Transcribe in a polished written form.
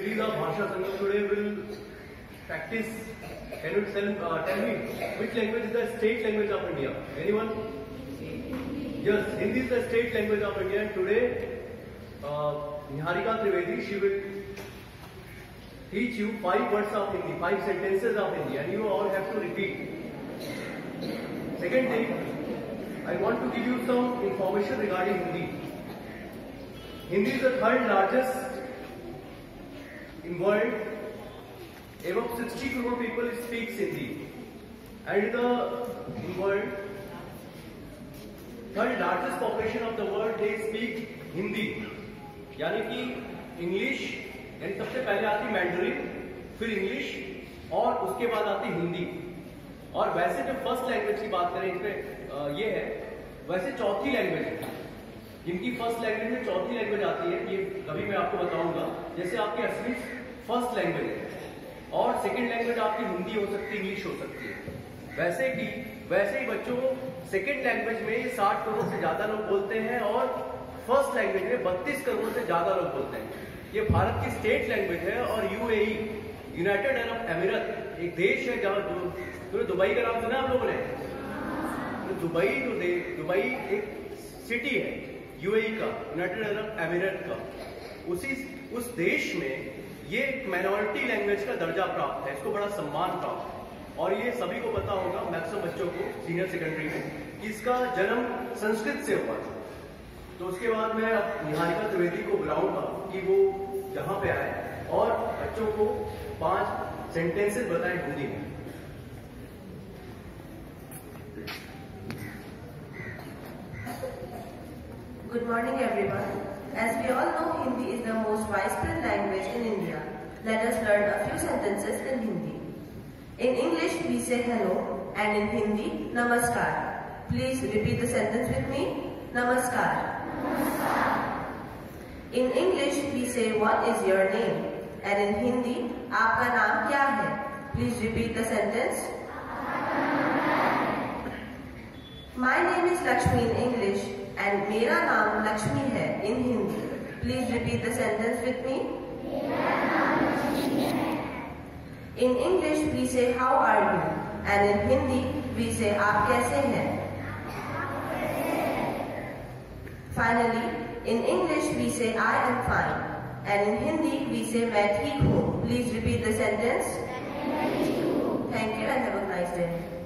Please, our Bhasha Sangam today will practice. Can you tell me which language is the state language of India? Anyone? Yes, Hindi is the state language of India. And today, Niharika Trivedi, she will teach you 5 words of Hindi, 5 sentences of Hindi, and you all have to repeat. Second thing, I want to give you some information regarding Hindi. Hindi is the 3rd largest in world. About 60 crore people speak Hindi, and in world, 3rd largest population of the world they speak Hindi. यानी कि English यानी सबसे पहले आती Mandarin, फिर English और उसके बाद आती हिंदी. और वैसे जो फर्स्ट लैंग्वेज की बात करें इसमें ये है, वैसे चौथी लैंग्वेज है. जिनकी फर्स्ट लैंग्वेज में चौथी लैंग्वेज आती है, ये कभी मैं आपको बताऊंगा. जैसे आपकी असली फर्स्ट लैंग्वेज है और सेकंड लैंग्वेज आपकी हिंदी हो सकती है, इंग्लिश हो सकती है. वैसे ही बच्चों सेकंड लैंग्वेज में 60 करोड़ से ज्यादा लोग बोलते हैं और फर्स्ट लैंग्वेज में 32 करोड़ से ज्यादा लोग बोलते हैं. ये भारत की स्टेट लैंग्वेज है. और यूएई, यूनाइटेड अरब अमीरात, एक देश है जहाँ जो दुबई का नाम सुना आप लोगों ने? तो दुबई एक सिटी है यूएई का, यूनाइटेड अरब अमीरात का. उस देश में ये एक माइनॉरिटी लैंग्वेज का दर्जा प्राप्त है, इसको बड़ा सम्मान प्राप्त है. और ये सभी को पता होगा, मैक्सिमम बच्चों को सीनियर सेकेंडरी में, कि इसका जन्म संस्कृत से हुआ था. तो उसके बाद मैं निहारिका त्रिवेदी को बुलाऊंगा कि वो जहां पे आए और बच्चों को 5 सेंटेंसेस बताएं हिंदी में. Good morning everyone. As we all know, Hindi is the most widespread language in India. Let us learn a few sentences in Hindi. In English, we say hello, and in Hindi, namaskar. Please repeat the sentence with me. Namaskar. In English, we say what is your name, and in Hindi, आपका नाम क्या है? Please repeat the sentence. My name is Lakshmi in English, and मेरा नाम लक्ष्मी है in Hindi. Please repeat the sentence with me. In English, we say how are you, and in Hindi, we say आप कैसे हैं. Finally, in English, we say I am fine, and in Hindi, we say मैं ठीक हूँ. Please repeat the sentence. Thank you and have a nice day.